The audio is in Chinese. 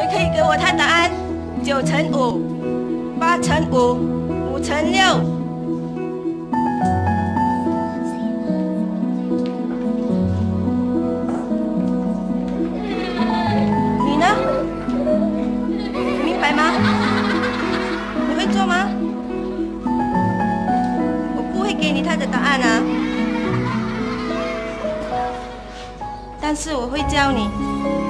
可以给我他答案？9×5、8×5、5×6。你呢？明白吗？你会做吗？我不会给你他的答案啊，但是我会教你。